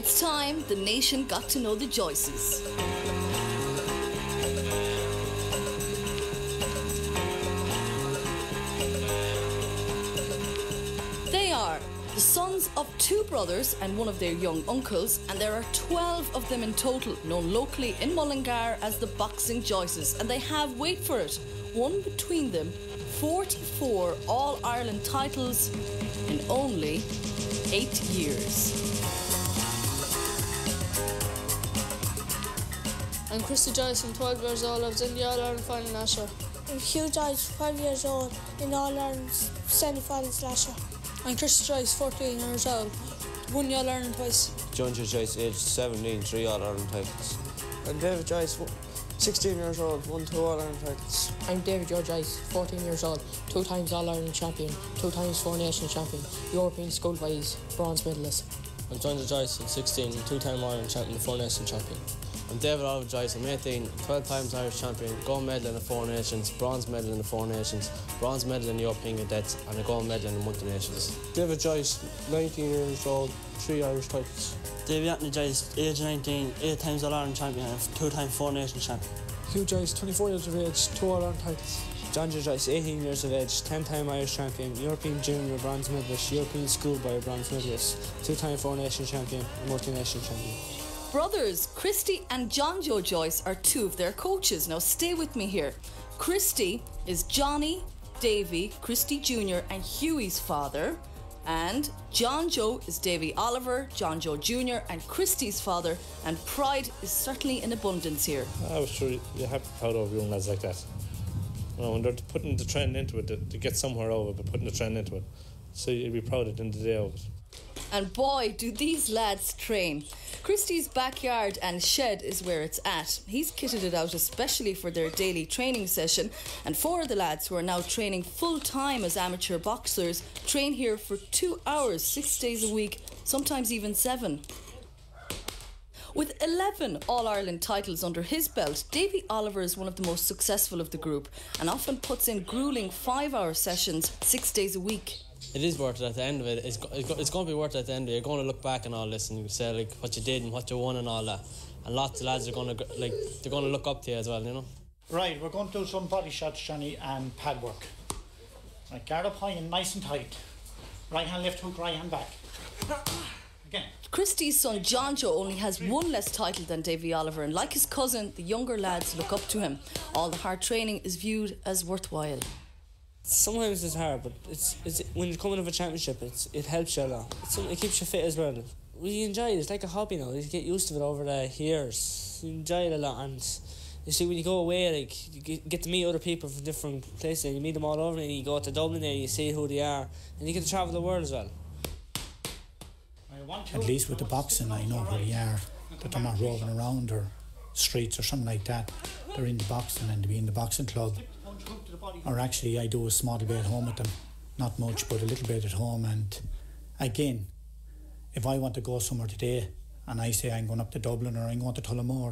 It's time the nation got to know the Joyces. They are the sons of two brothers and one of their young uncles, and there are 12 of them in total, known locally in Mullingar as the Boxing Joyces, and they have, wait for it, won between them 44 All-Ireland titles in only 8 years. I'm Christy Joyce, I'm 12 years old. I was in the All-Ireland final last year. I'm Hugh Joyce, 12 years old, in All-Ireland semi-finals last year. I'm Christy Joyce, 14 years old, won the All-Ireland twice. Joe Joyce, aged 17, 3 All-Ireland titles. I'm Davy Joyce, 16 years old, won 2 All-Ireland titles. I'm Davy Joyce, 14 years old, 2 times All-Ireland champion, 2 times Four Nations champion, European school-wise bronze medalist. I'm Joe Joyce, I'm 16, 2-time Ireland champion, 4 Nations champion. I'm Davy Oliver Joyce, I'm 18, 12 times Irish champion, gold medal in the Four Nations, bronze medal in the Four Nations, bronze medal in the European Cadets, and a gold medal in the Multi Nations. David Joyce, 19 years old, 3 Irish titles. Davy Joyce, age 19, 8 times All-Ireland champion, and 2 times Four Nations champion. Hugh Joyce, 24 years of age, 2 All-Ireland titles. Joe Joyce, 18 years of age, 10-time Irish champion, European Junior bronze medalist, European schoolboy bronze medalist, 2-time Four Nation champion, and Multi-Nation champion. Brothers Christy and Joe Joyce are two of their coaches. Now stay with me here. Christy is Johnny, Davy, Christy Jr and Hughie's father, and Joe is Davy Oliver, Joe Jr and Christy's father, and pride is certainly in abundance here. I was sure you have to be proud of young lads like that. You know, when they're putting the trend into it, to get somewhere over it, but putting the trend into it. So you'd be proud at the end of the day of it. And boy, do these lads train. Christy's backyard and shed is where it's at. He's kitted it out especially for their daily training session, and 4 of the lads who are now training full-time as amateur boxers train here for 2 hours, 6 days a week, sometimes even 7. With 11 All-Ireland titles under his belt, Davy Oliver is one of the most successful of the group and often puts in gruelling 5-hour sessions 6 days a week. It is worth it at the end of it. It's going to be worth it at the end of it. You're going to look back and all this and you say like what you did and what you won and all that. And lots of lads are going to they're going to look up to you as well, you know. Right, we're going to do some body shots, Johnny, and pad work. Right, guard up high and nice and tight. Right hand left hook, right hand back. Again. Christy's son Joe only has 1 less title than Davy Oliver, and like his cousin, the younger lads look up to him. All the hard training is viewed as worthwhile. Sometimes it's hard, but it's when you're coming of a championship, it helps you a lot. It keeps you fit as well. We enjoy it. It's like a hobby now. You get used to it over the years. You enjoy it a lot, and you see when you go away, like you get to meet other people from different places. You meet them all over, and you go to Dublin there, you see who they are, and you get to travel the world as well. At least with the boxing, I know who they are. That they're not roving around or streets or something like that. They're in the boxing and they be in the boxing club. Or actually, I do a small bit at home with them. Not much, but a little bit at home. And again, if I want to go somewhere today and I say I'm going up to Dublin or I'm going to Tullamore,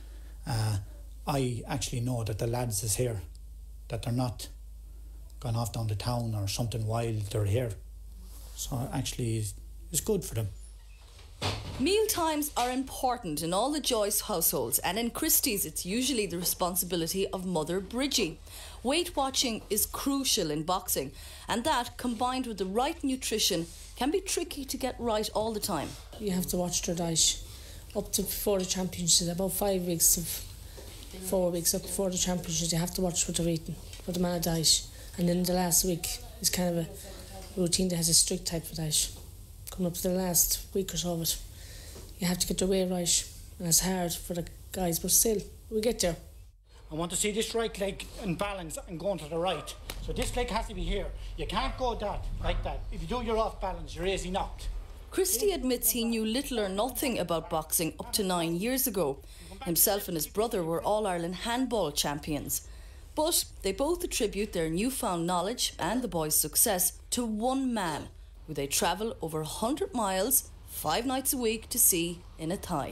I actually know that the lads is here, that they're not gone off down to town or something while they're here. So actually, it's good for them. Meal times are important in all the Joyce households, and in Christie's it's usually the responsibility of Mother Bridgie. Weight watching is crucial in boxing, and that, combined with the right nutrition, can be tricky to get right all the time. You have to watch their diet up to before the championships, about 5 weeks of 4 weeks up before the championships. You have to watch what they're eating, what the man diet, and then the last week is kind of a routine that has a strict type of diet. Coming up to the last week or so of it, you have to get your weight right, and it's hard for the guys, but still, we get there. I want to see this right leg in balance and going to the right. So this leg has to be here. You can't go like that. If you do, you're off balance, you're easy knocked. Christy admits he knew little or nothing about boxing up to 9 years ago. Himself and his brother were All-Ireland handball champions. But they both attribute their newfound knowledge and the boys' success to one man, who they travel over 100 miles, 5 nights a week to see in a Thai.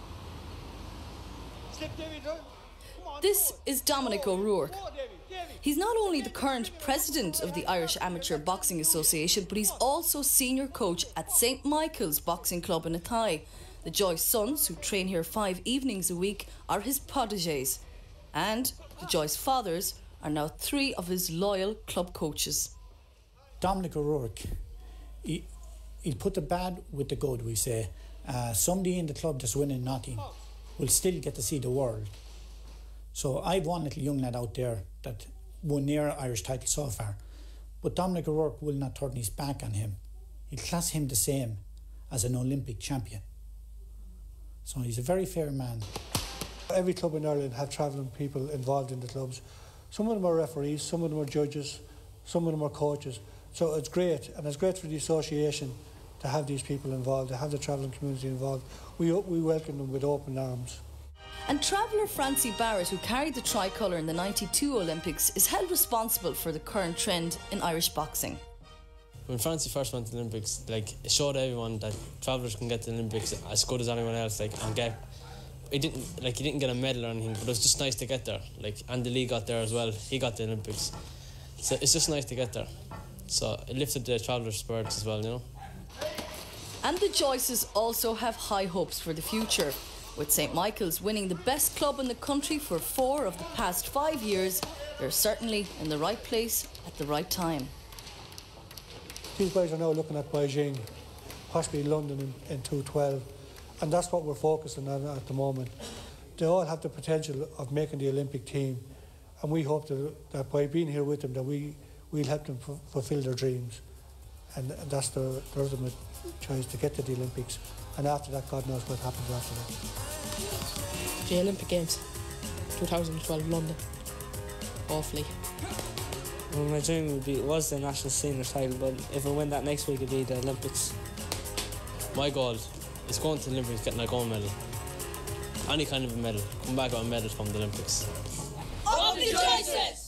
This is Dominic O'Rourke. He's not only the current president of the Irish Amateur Boxing Association, but he's also senior coach at St Michael's Boxing Club in Athy. The Joyce sons, who train here 5 evenings a week, are his protégés. And the Joyce fathers are now 3 of his loyal club coaches. Dominic O'Rourke, he'll put the bad with the good, we say. Somebody in the club that's winning nothing will still get to see the world. So I've one little young lad out there that won near Irish title so far. But Dominic O'Rourke will not turn his back on him. He'll class him the same as an Olympic champion. So he's a very fair man. Every club in Ireland have travelling people involved in the clubs. Some of them are referees, some of them are judges, some of them are coaches. So it's great, and it's great for the association to have these people involved, to have the travelling community involved. We welcome them with open arms. And traveller Francie Barrett, who carried the tricolour in the '92 Olympics, is held responsible for the current trend in Irish boxing. When Francie first went to the Olympics, it showed everyone that travellers can get to the Olympics as good as anyone else, and get. He didn't get a medal or anything, but it was just nice to get there. Andy Lee got there as well. He got the Olympics, so it's just nice to get there. So it lifted the travellers' spirits as well, you know. And the Joyces also have high hopes for the future. With St Michael's winning the best club in the country for 4 of the past 5 years, they're certainly in the right place at the right time. These guys are now looking at Beijing, possibly London in 2012, and that's what we're focusing on at the moment. They all have the potential of making the Olympic team, and we hope that by being here with them, that we'll help them fulfil their dreams, and that's their ultimate choice, to get to the Olympics. And after that, God knows what happens after that. The Olympic Games, 2012 London, awfully. Well, my dream was the national senior title, but if I win that next week, it'd be the Olympics. My goal is going to the Olympics, getting a gold medal. Any kind of a medal. Come back with a medal from the Olympics. Up the Joyces!